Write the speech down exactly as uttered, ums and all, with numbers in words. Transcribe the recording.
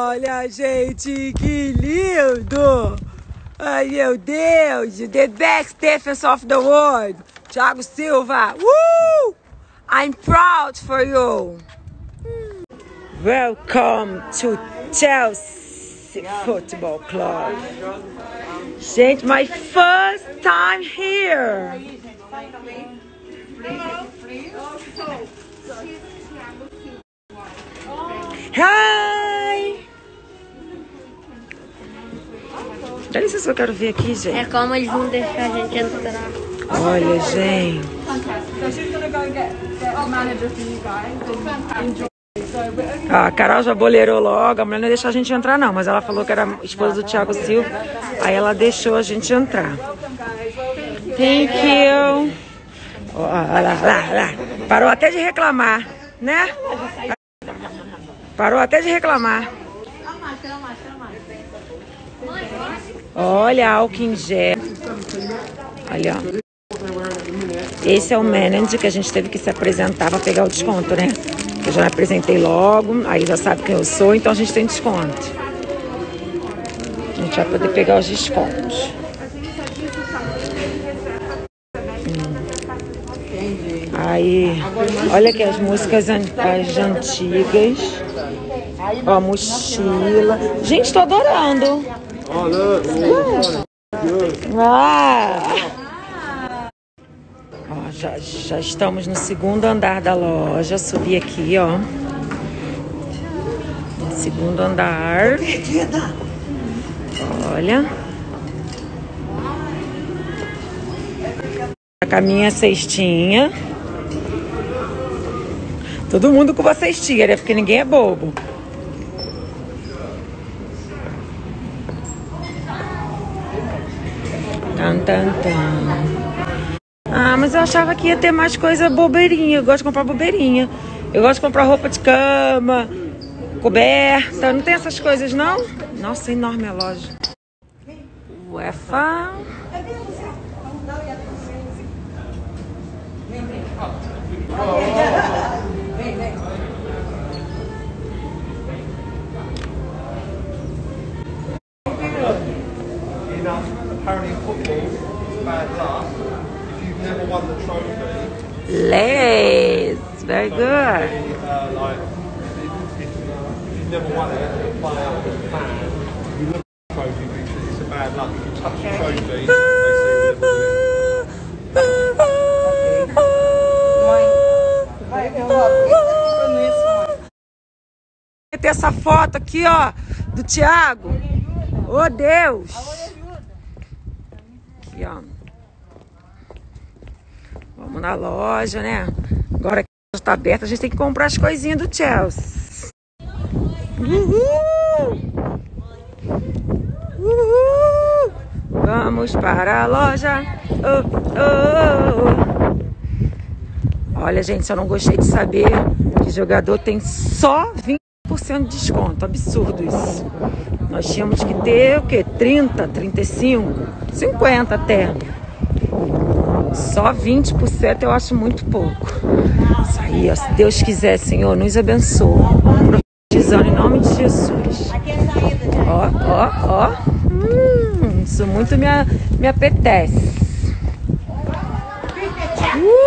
Olha, gente, que lindo! Ai, meu Deus! The best defense of the world! Thiago Silva! Uh! I'm proud for you! Welcome to Chelsea Football Club. Gente, my first time here! Hi! Dá licença, eu quero ver aqui, gente. É como eles vão deixar a gente entrar. Olha, gente. Ah, a Carol já boleirou logo. A mulher não ia deixar a gente entrar, não. Mas ela falou que era esposa do Thiago Silva. Aí ela deixou a gente entrar. Thank you. Oh, lá, lá, lá. Parou até de reclamar, né? Parou até de reclamar. Olha, álcool em gel. Olha, ó. Esse é o manager que a gente teve que se apresentar para pegar o desconto, né? Eu já me apresentei logo, aí já sabe quem eu sou, então a gente tem desconto. A gente vai poder pegar os descontos. Hum. Aí, olha aqui as músicas as antigas. Ó, mochila. Gente, tô adorando. Ah. Ó, já, já estamos no segundo andar da loja. Subi aqui, ó. Segundo andar. Olha. Com a minha cestinha. Todo mundo com uma cestinha, né? Porque ninguém é bobo. Tan, tan, tan. Ah, mas eu achava que ia ter mais coisa bobeirinha. Eu gosto de comprar bobeirinha. Eu gosto de comprar roupa de cama, coberta. Não tem essas coisas, não? Nossa, enorme a loja. Uefa. Apparently in football, it's bad luck. If you've never won the trophy, Lays, very good. uh, like if, if, if you've never won it as a player or as a fan, you look at the trophy because it's a bad luck. If you touch the trophy, they say you'll never Tem essa foto aqui, ó, do Thiago. Oh, Deus. Aqui, ó. Vamos na loja, né? Agora que a loja tá aberta, a gente tem que comprar as coisinhas do Chelsea. Uhul! Uhul! Vamos para a loja. Oh, oh. Olha, gente, eu não gostei de saber que jogador tem só vinte por cento de desconto. Absurdo isso. Nós tínhamos que ter o quê? trinta, trinta e cinco, cinquenta até. Só vinte por cento eu acho muito pouco. Isso aí, ó, se Deus quiser, Senhor, nos abençoa. Vamos profetizando em nome de Jesus. Ó, ó, ó. Hum, isso muito me, me apetece. Uh!